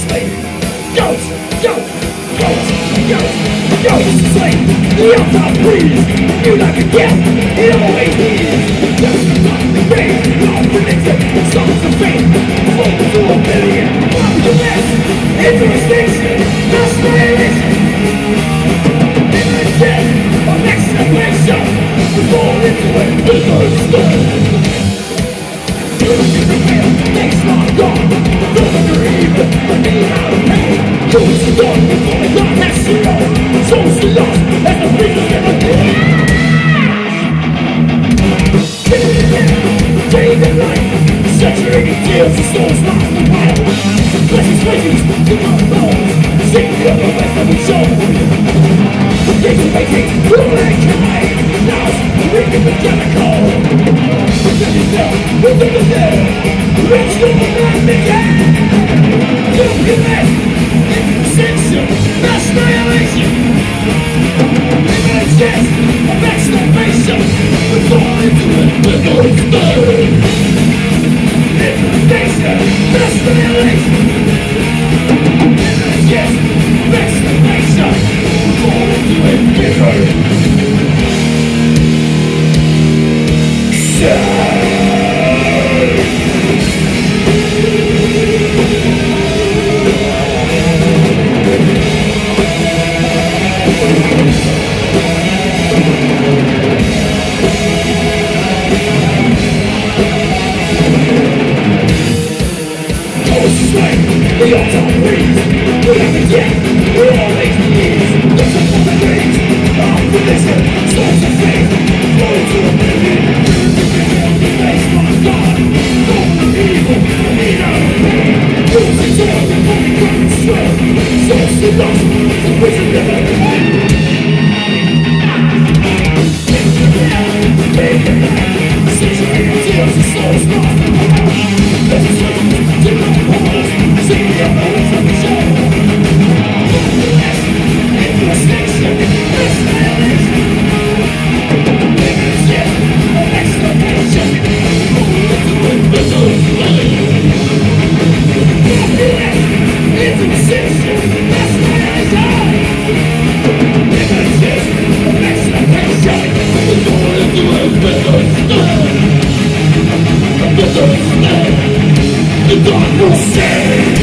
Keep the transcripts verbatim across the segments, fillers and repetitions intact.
slave. Ghost, ghost, ghost, ghost, ghost slave. The outside breeze, you like a death, it always is. Just not the grave, not predicted, songs of fate, flow to oblivion, from the rest, into extinction, mass annihilation. In the death of exhalation, we fall into it, the earth's dead. Things not gone, don't grieve, but they have pain. Who's the one before the God has zero? Souls to lost, and the reason never did. Day and night, saturating tears, the soul's lost the wild. Blessings, blessings, to our bones, sing the other west of the show. Gates of waiting, will mankind, now's reading the chemical. Within the dead, rich to the man began. You commit extinction, mass annihilation. In the chest of exclamation, we fall into it with no story. Extinction, mass annihilation. In the chest of exclamation, we fall into it with no we all don't breathe, we have to get, we're always years. There's a woman raised, our religion, souls of faith, flow to oblivion. The face of God, full of evil, need our pain. Who's the door, only coming straight, souls to lost, the prison never end. In the hell, day and night, saturated tears, the soul's lost. There's a switch to no pause. See the evidence of the show. Yes, into a station, this annihilation. Living shit, of exclamation. Hold it to invisible flame. Yes, into a station, this annihilation. Living shit, of exclamation. Hold it to invisible flame. Invisible flame. The dark will say.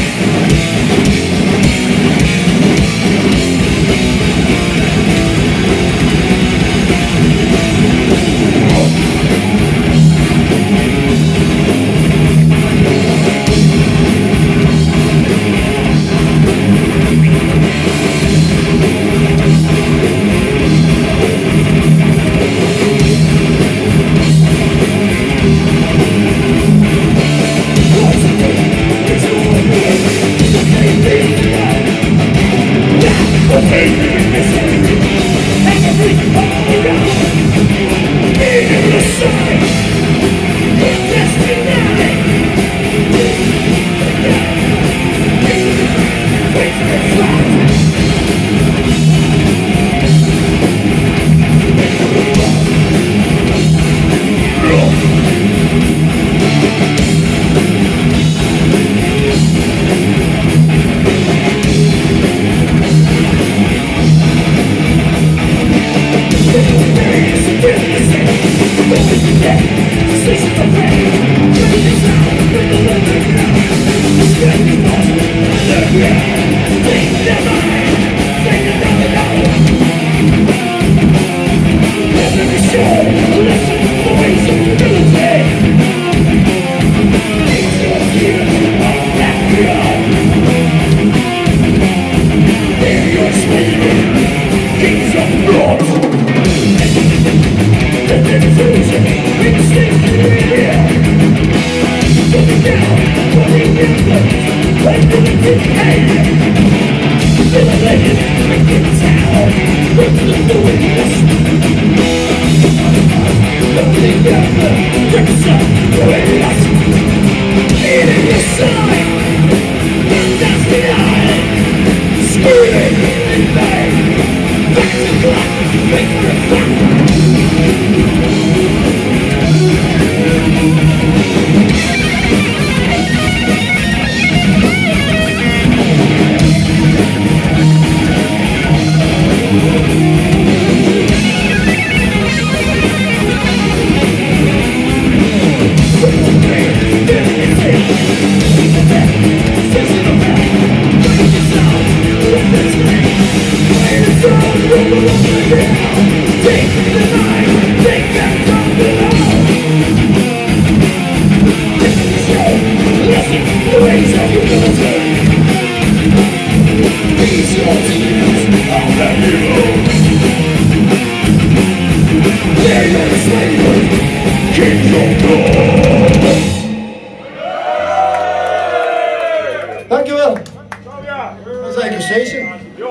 Dankjewel. We zijn Crustacean.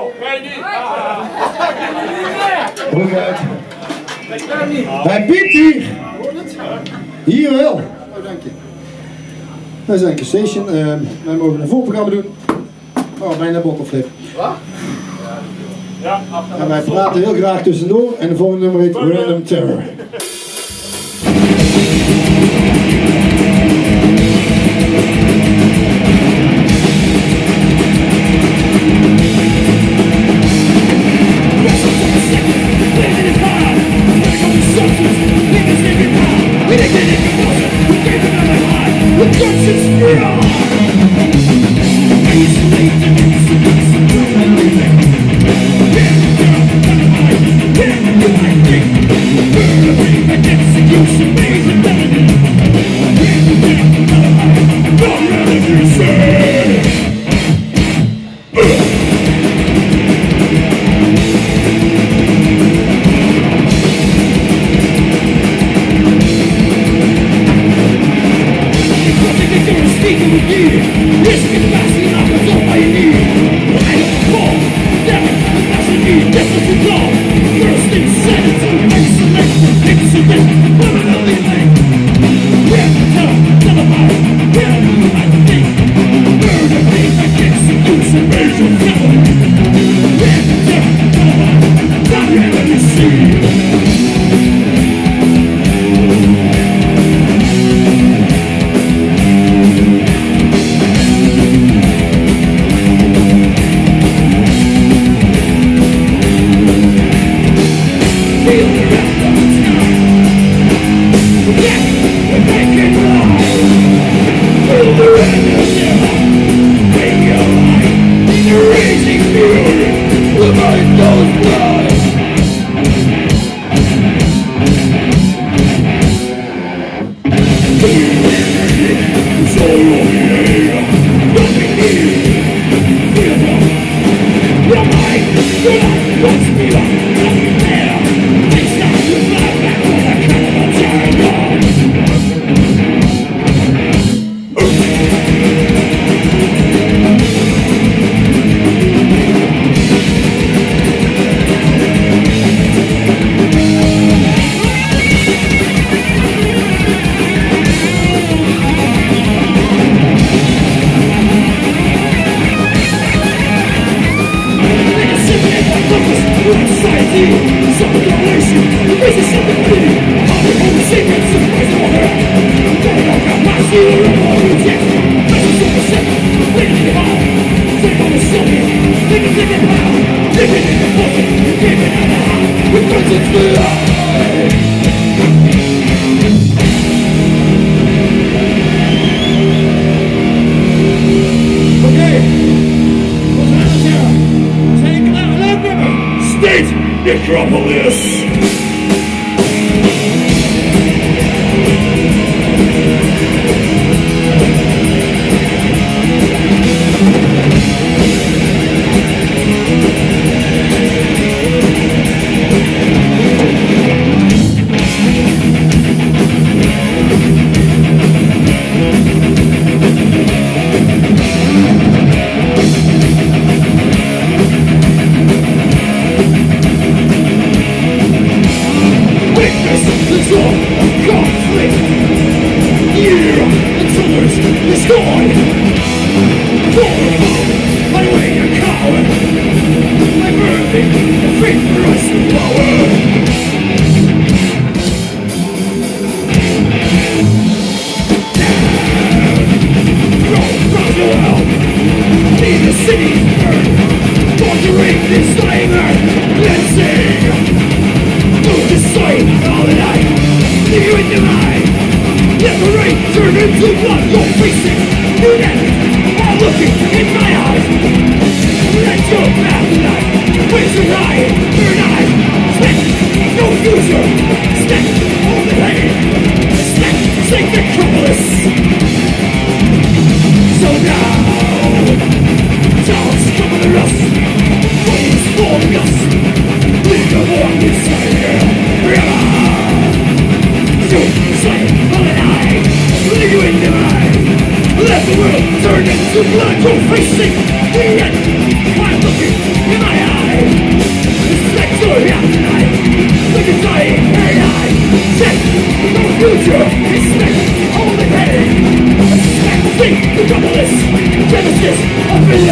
Broek uit. Hij piept hier. Hier wel. Oh, dank je. Wij zijn Crustacean. Uh, wij mogen een voorprogramma doen. Oh, bijna bottleflip. Wat? Ja, en wij praten heel graag tussendoor. En de volgende nummer heet Random Terror. Necropolis! Looking in my eyes, let's go back tonight. Where's your riot? Burn out.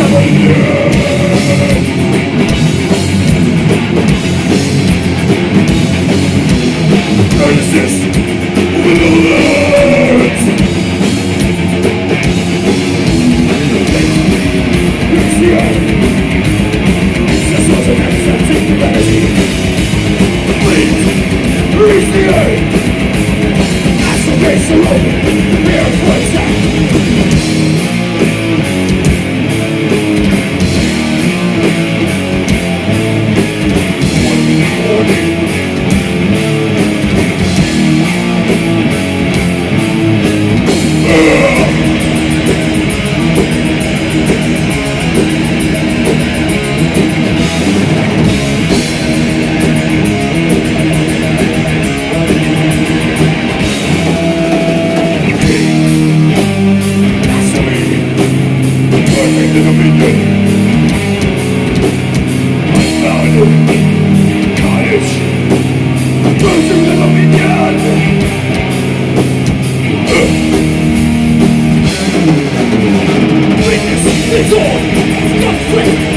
It's all conflict.